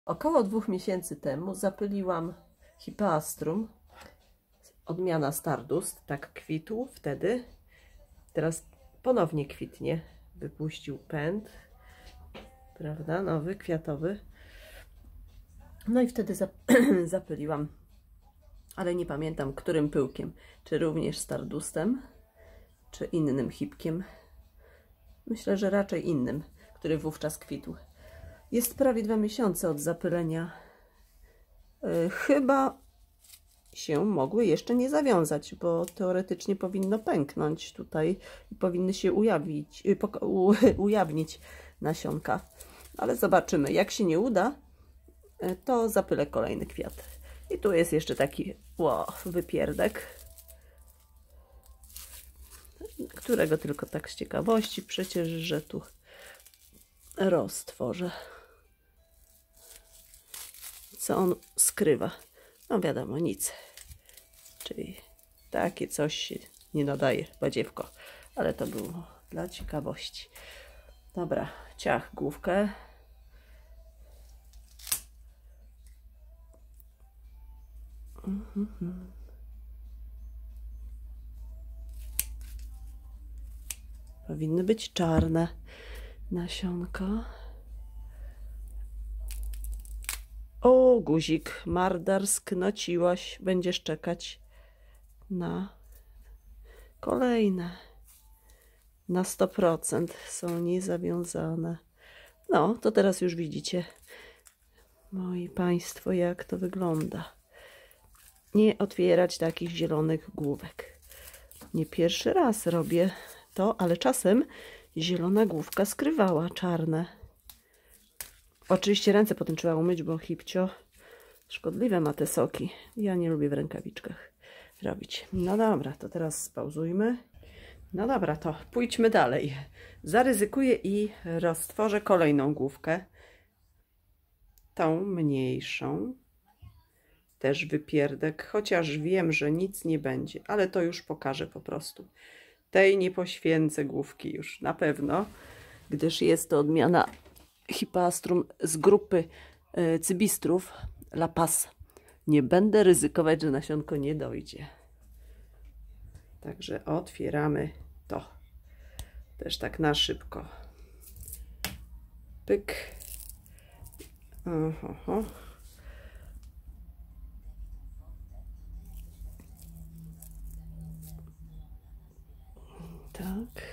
Około 2 miesięcy temu zapyliłam Hippeastrum, odmiana Stardust, tak kwitł wtedy. Teraz ponownie kwitnie, wypuścił pęd, prawda, nowy, kwiatowy. No i wtedy zapyliłam, ale nie pamiętam którym pyłkiem, czy również Stardustem, czy innym hipkiem. Myślę, że raczej innym, który wówczas kwitł. Jest prawie 2 miesiące od zapylenia. Chyba się mogły jeszcze nie zawiązać, bo teoretycznie powinno pęknąć tutaj i powinny się ujawnić nasionka. Ale zobaczymy. Jak się nie uda, to zapylę kolejny kwiat. I tu jest jeszcze taki wypierdek, którego tylko tak z ciekawości przecież, że tu roztworzę. Co on skrywa? No wiadomo, nic. Czyli takie coś się nie nadaje, badziewko. Ale to było dla ciekawości. Dobra, ciach główkę. Powinny być czarne nasionka. O, guzik, mardar, sknociłaś. Będziesz czekać na kolejne. Na 100% są niezawiązane. No, to teraz już widzicie, moi państwo, jak to wygląda. Nie otwierać takich zielonych główek. Nie pierwszy raz robię to, ale czasem zielona główka skrywała czarne. Oczywiście ręce potem trzeba umyć, bo hipcio szkodliwe ma te soki. Ja nie lubię w rękawiczkach robić. No dobra, to teraz spauzujmy. No dobra, to pójdźmy dalej. Zaryzykuję i roztworzę kolejną główkę. Tą mniejszą. Też wypierdek, chociaż wiem, że nic nie będzie, ale to już pokażę po prostu. Tej nie poświęcę główki już, na pewno, gdyż jest to odmiana Hippeastrum z grupy cybistrów La Paz. Nie będę ryzykować, że nasionko nie dojdzie. Także otwieramy to. Też tak na szybko. Pyk. Oho. Tak.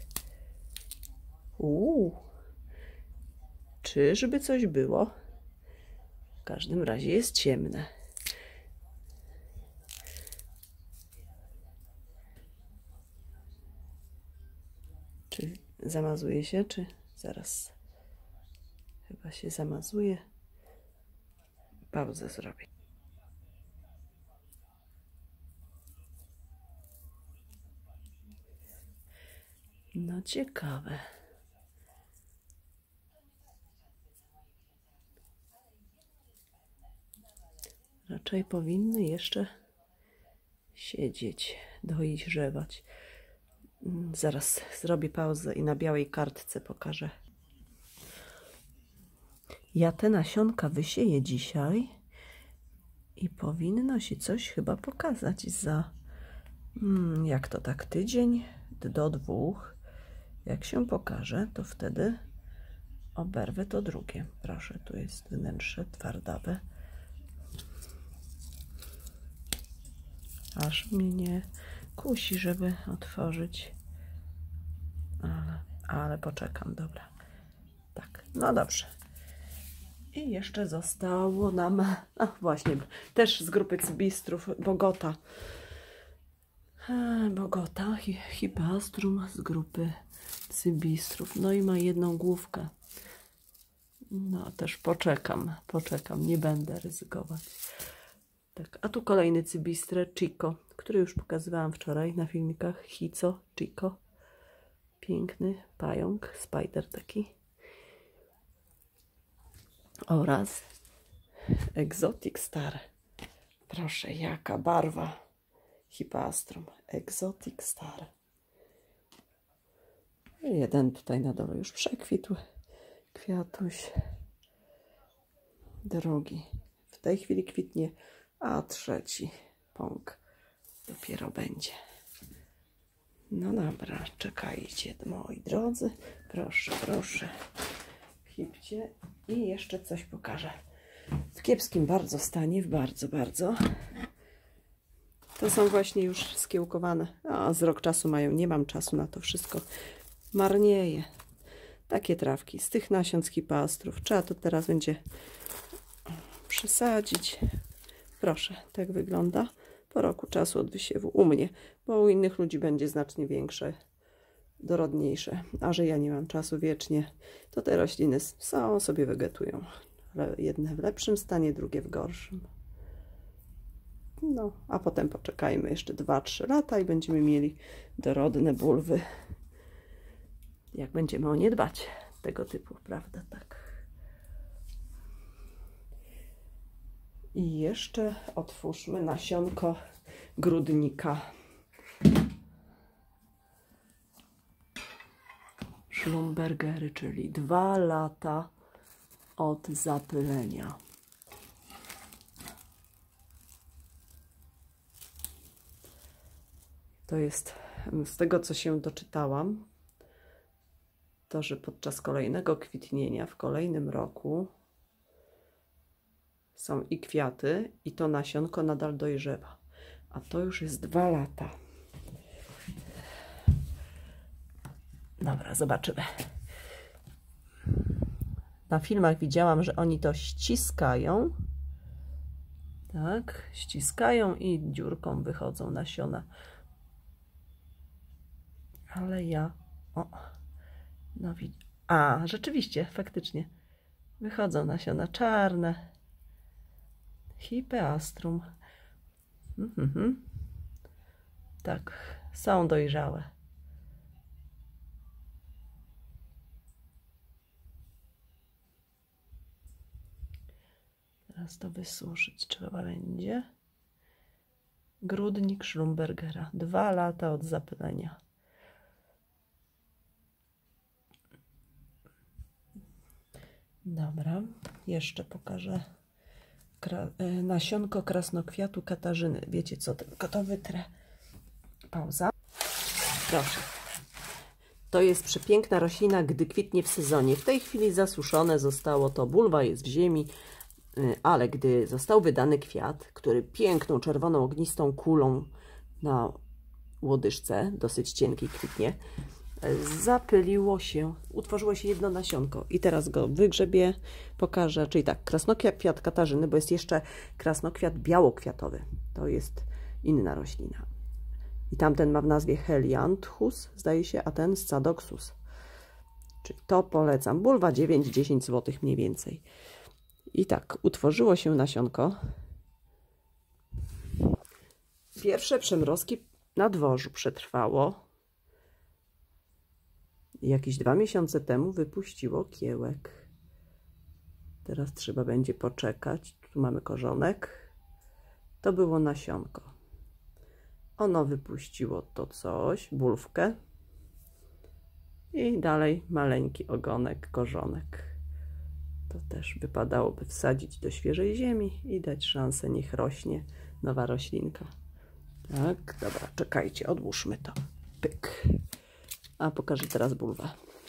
Czyżby coś było? W każdym razie jest ciemne. Czy zamazuje się, czy zaraz? Chyba się zamazuje. Pauzę zrobię. No ciekawe. Raczej powinny jeszcze siedzieć, dojrzewać. Zaraz zrobię pauzę i na białej kartce pokażę. Ja te nasionka wysieję dzisiaj i powinno się coś chyba pokazać za, jak to tak, tydzień do 2. Jak się pokaże, to wtedy oberwę to drugie. Proszę, tu jest wnętrze twardawe. Aż mnie nie kusi, żeby otworzyć. Ale poczekam, dobra. Tak, no dobrze. I jeszcze zostało nam, właśnie, też z grupy cybistrów, Bogota. Bogota, Hippeastrum z grupy cybistrów. No i ma jedną główkę. No też poczekam, nie będę ryzykować. Tak, a tu kolejny cybistrę, Chico, który już pokazywałam wczoraj na filmikach. Hico, Chico. Piękny pająk, spider taki. Oraz Exotic Star. Proszę, jaka barwa. Hippeastrum, Exotic Star. Jeden tutaj na dole już przekwitł. Kwiatuś. drugi w tej chwili kwitnie, a trzeci pąk dopiero będzie. No dobra, czekajcie moi drodzy, proszę, proszę, hipcie i jeszcze coś pokażę. W kiepskim bardzo stanie, w bardzo. To są właśnie już skiełkowane, a z rok czasu mają, nie mam czasu na to wszystko, marnieje. Takie trawki z tych nasion z hipastrów, trzeba to teraz będzie przesadzić. Proszę, tak wygląda po roku czasu od wysiewu u mnie, bo u innych ludzi będzie znacznie większe, dorodniejsze, a że ja nie mam czasu wiecznie, to te rośliny są, sobie wegetują. Jedne w lepszym stanie, drugie w gorszym. No, a potem poczekajmy jeszcze 2-3 lata i będziemy mieli dorodne bulwy. Jak będziemy o nie dbać, tego typu, prawda? Tak. I jeszcze otwórzmy nasionko grudnika. Schlumbergery, czyli 2 lata od zapylenia. To jest z tego, co się doczytałam, to, że podczas kolejnego kwitnienia w kolejnym roku są i kwiaty, i to nasionko nadal dojrzewa. A to już jest 2 lata. Dobra, zobaczymy. Na filmach widziałam, że oni to ściskają. Tak, ściskają i dziurką wychodzą nasiona. Ale ja... O, no a, rzeczywiście, faktycznie. Wychodzą nasiona czarne. Hipeastrum. Tak, są dojrzałe. Teraz to wysuszyć trzeba będzie. Grudnik Schlumbergera. 2 lata od zapylenia. Dobra, jeszcze pokażę nasionko krasnokwiatu Katarzyny. Wiecie co, tylko to wytrę. Pauza. Proszę. To jest przepiękna roślina, gdy kwitnie w sezonie. W tej chwili zasuszone zostało to, bulwa jest w ziemi, ale gdy został wydany kwiat, który piękną, czerwoną, ognistą kulą na łodyżce, dosyć cienkiej kwitnie, zapyliło się, utworzyło się jedno nasionko i teraz go wygrzebię, pokażę, czyli tak, krasnokwiat Katarzyny, bo jest jeszcze krasnokwiat białokwiatowy, to jest inna roślina i tamten ma w nazwie Helianthus, zdaje się, a ten Scadoxus, czyli to polecam, bulwa 9-10 zł mniej więcej. I tak, utworzyło się nasionko. Pierwsze przymrozki na dworzu przetrwało. Jakieś 2 miesiące temu wypuściło kiełek. Teraz trzeba będzie poczekać. Tu mamy korzonek. To było nasionko. Ono wypuściło to coś, bulwkę. I dalej maleńki ogonek, korzonek. To też wypadałoby wsadzić do świeżej ziemi i dać szansę, niech rośnie nowa roślinka. Tak, dobra, czekajcie, odłóżmy to. Pyk. A pokażę teraz bulwę.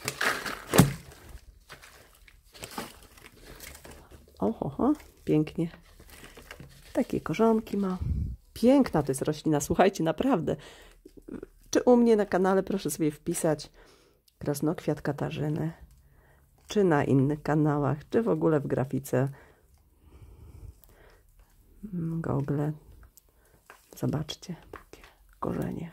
Oho, pięknie. Takie korzonki ma. Piękna to jest roślina, słuchajcie, naprawdę. Czy u mnie na kanale, proszę sobie wpisać krasnokwiat Katarzyny, czy na innych kanałach, czy w ogóle w grafice Google. Zobaczcie, takie korzenie.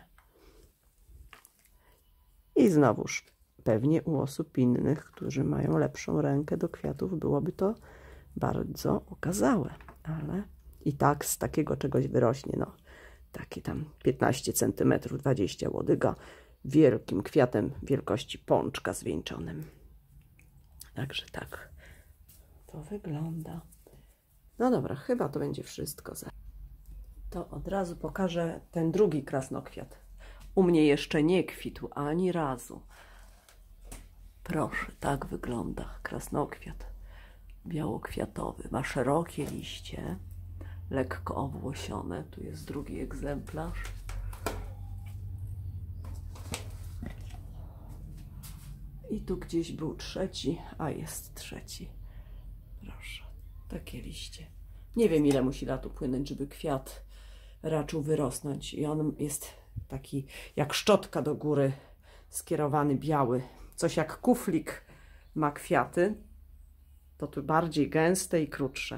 I znowuż pewnie u osób innych, którzy mają lepszą rękę do kwiatów, byłoby to bardzo okazałe, ale i tak z takiego czegoś wyrośnie, no, takie tam 15 cm, 20 łodyga, wielkim kwiatem wielkości pączka zwieńczonym. Także tak to wygląda. No dobra, chyba to będzie wszystko. To od razu pokażę ten drugi krasnokwiat. U mnie jeszcze nie kwitł ani razu. Proszę, tak wygląda krasnokwiat. białokwiatowy. Ma szerokie liście, lekko owłosione. Tu jest drugi egzemplarz. I tu gdzieś był trzeci, a jest trzeci. Proszę, takie liście. Nie wiem, ile musi lat upłynąć, żeby kwiat raczył wyrosnąć. I on jest taki jak szczotka do góry, skierowany, biały. Coś jak kuflik ma kwiaty. To tu bardziej gęste i krótsze.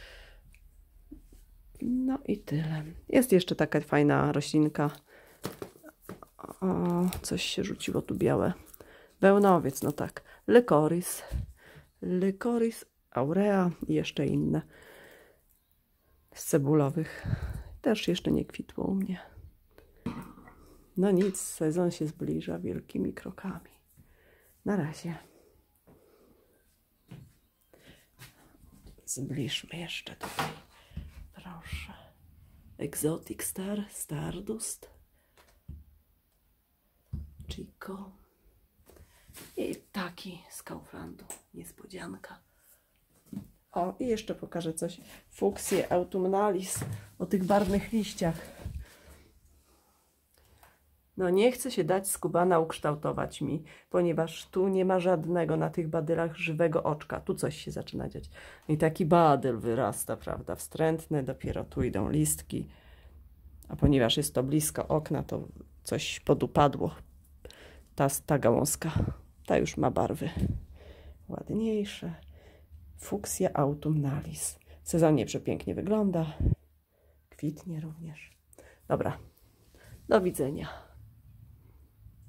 No i tyle. Jest jeszcze taka fajna roślinka. O, coś się rzuciło tu białe. Wełnowiec, no tak. Lycoris. Lycoris aurea i jeszcze inne. Z cebulowych. Też jeszcze nie kwitło u mnie. No nic, sezon się zbliża wielkimi krokami. Na razie. Zbliżmy jeszcze tutaj. Proszę. Exotic Star, Stardust. Chico. I taki z Kauflandu. Niespodzianka. O, i jeszcze pokażę coś. Fuchsie autumnalis. O tych barwnych liściach. No nie chce się dać skubana ukształtować mi, ponieważ tu nie ma żadnego na tych badylach żywego oczka. Tu coś się zaczyna dziać. I taki badyl wyrasta, prawda, wstrętny. Dopiero tu idą listki. A ponieważ jest to blisko okna, to coś podupadło. Ta gałązka. Ta już ma barwy ładniejsze. Fuchsia autumnalis. W sezonie przepięknie wygląda. Kwitnie również. Dobra. Do widzenia.